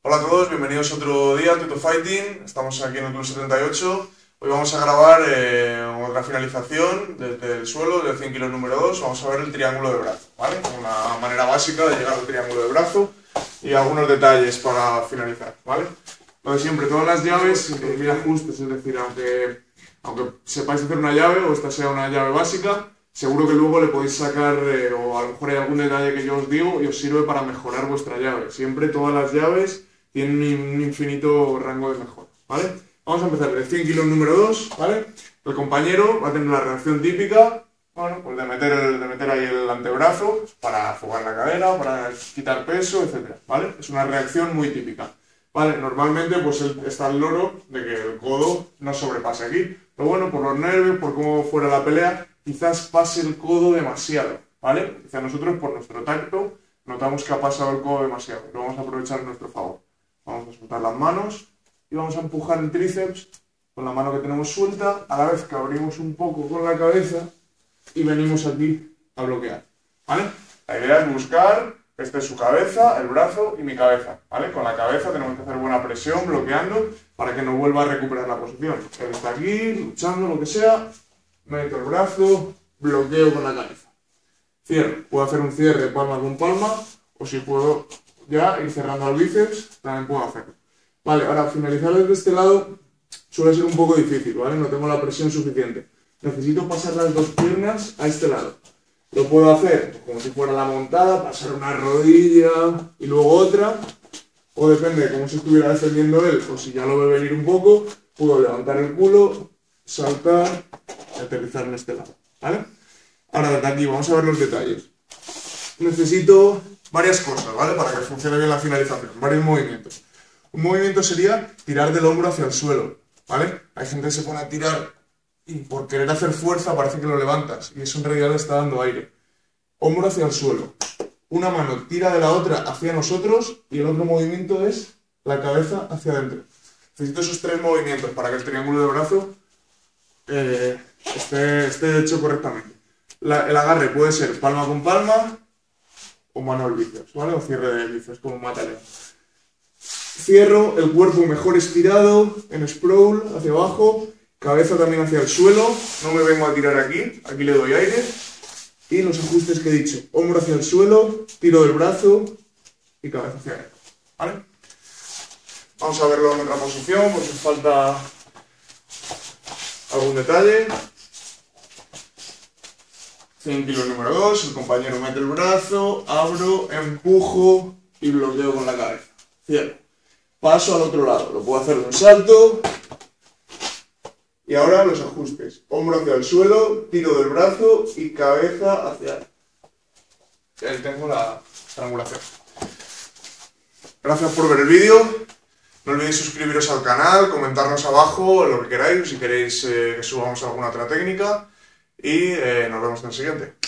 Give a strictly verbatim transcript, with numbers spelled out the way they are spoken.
Hola a todos, bienvenidos otro día a Tuto Fighting. Estamos aquí en el Club setenta y ocho. Hoy vamos a grabar eh, otra finalización desde el suelo, del cien kilos número dos. Vamos a ver el triángulo de brazo, ¿vale? Una manera básica de llegar al triángulo de brazo y algunos detalles para finalizar, ¿vale? Lo de siempre, todas las llaves sin recibir ajustes, es decir, aunque, aunque sepáis hacer una llave o esta sea una llave básica, seguro que luego le podéis sacar, eh, o a lo mejor hay algún detalle que yo os digo y os sirve para mejorar vuestra llave. Siempre todas las llaves tienen un infinito rango de mejora, ¿vale? Vamos a empezar el cien kilos número dos, ¿vale? El compañero va a tener la reacción típica, bueno, pues de meter, el, de meter ahí el antebrazo para afogar la cadera, para quitar peso, etcétera, ¿vale? Es una reacción muy típica, ¿vale? Normalmente pues el, está el loro de que el codo no sobrepase aquí, pero bueno, por los nervios, por cómo fuera la pelea, quizás pase el codo demasiado, ¿vale? Quizás nosotros por nuestro tacto notamos que ha pasado el codo demasiado, lo vamos a aprovechar en nuestro favor. Vamos a soltar las manos y vamos a empujar el tríceps con la mano que tenemos suelta, a la vez que abrimos un poco con la cabeza y venimos aquí a bloquear, ¿vale? La idea es buscar, esta es su cabeza, el brazo y mi cabeza, ¿vale? Con la cabeza tenemos que hacer buena presión, bloqueando, para que no vuelva a recuperar la posición. Él está aquí, luchando, lo que sea, meto el brazo, bloqueo con la cabeza. Cierro, puedo hacer un cierre palma con palma, o si puedo ya ir cerrando el bíceps, también puedo hacerlo. Vale, ahora finalizar desde este lado suele ser un poco difícil, ¿vale? No tengo la presión suficiente. Necesito pasar las dos piernas a este lado. Lo puedo hacer como si fuera la montada, pasar una rodilla y luego otra, o depende de cómo se estuviera defendiendo él, o si ya lo ve venir un poco, puedo levantar el culo, saltar y aterrizar en este lado, ¿vale? Ahora desde aquí vamos a ver los detalles. Necesito varias cosas, ¿vale? Para que funcione bien la finalización, varios movimientos. Un movimiento sería tirar del hombro hacia el suelo, ¿vale? Hay gente que se pone a tirar y por querer hacer fuerza parece que lo levantas y eso en realidad le está dando aire. Hombro hacia el suelo. Una mano tira de la otra hacia nosotros y el otro movimiento es la cabeza hacia adentro. Necesito esos tres movimientos para que el triángulo de brazo eh, esté, esté hecho correctamente. La, el agarre puede ser palma con palma o mano al bíceps, ¿vale? O cierre de bíceps, como un mataleo. Cierro el cuerpo mejor estirado, en sprawl, hacia abajo, cabeza también hacia el suelo, no me vengo a tirar aquí, aquí le doy aire, y los ajustes que he dicho, hombro hacia el suelo, tiro del brazo y cabeza hacia adentro, ¿vale? Vamos a verlo en otra posición, por si falta algún detalle. cien kilos número dos, el compañero mete el brazo, abro, empujo y bloqueo con la cabeza. Cierro. Paso al otro lado, lo puedo hacer de un salto. Y ahora los ajustes. Hombro hacia el suelo, tiro del brazo y cabeza hacia él. Y ahí tengo la triangulación. Gracias por ver el vídeo. No olvidéis suscribiros al canal, comentarnos abajo lo que queráis, si queréis eh, que subamos alguna otra técnica. Y eh, nos vemos en el siguiente.